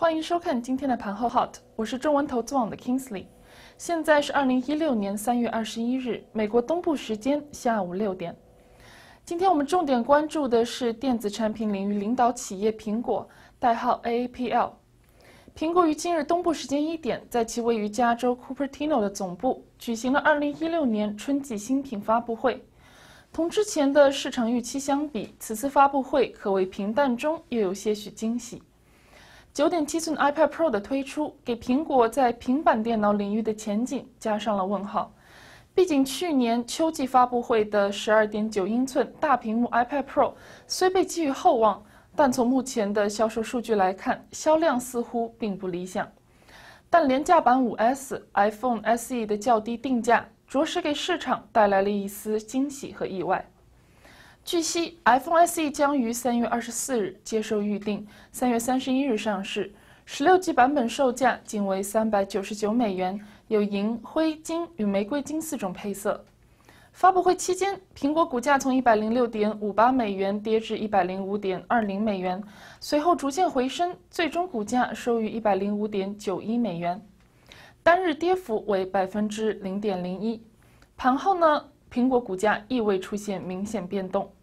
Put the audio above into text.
欢迎收看今天的盘后 Hot， 我是中文投资网的 Kingsley。现在是2016年3月21日，美国东部时间下午6点。今天我们重点关注的是电子产品领域领导企业苹果，代号 AAPL。苹果于今日东部时间1点，在其位于加州 Cupertino 的总部举行了2016年春季新品发布会。同之前的市场预期相比，此次发布会可谓平淡中又有些许惊喜。9.7寸 iPad Pro 的推出，给苹果在平板电脑领域的前景加上了问号。毕竟去年秋季发布会的12.9英寸大屏幕 iPad Pro 虽被寄予厚望，但从目前的销售数据来看，销量似乎并不理想。但廉价版5S、iPhone SE 的较低定价，着实给市场带来了一丝惊喜和意外。据悉 ，iPhone SE 将于3月24日接受预定，3月31日上市。16G 版本售价仅为$399，有银、灰金与玫瑰金4种配色。发布会期间，苹果股价从$106.58跌至$105.20，随后逐渐回升，最终股价收于$105.91，单日跌幅为0.01%。盘后呢，苹果股价亦未出现明显变动。